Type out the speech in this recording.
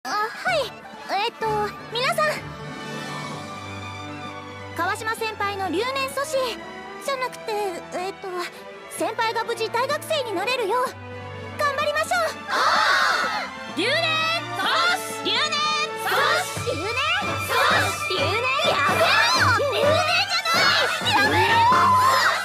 はい。皆さん、川島先輩の留年阻止じゃなくて、先輩が無事大学生になれるよう頑張りましょう。留年阻止、留年阻止、留年阻止、留年やめろ、留年じゃない、やめろ。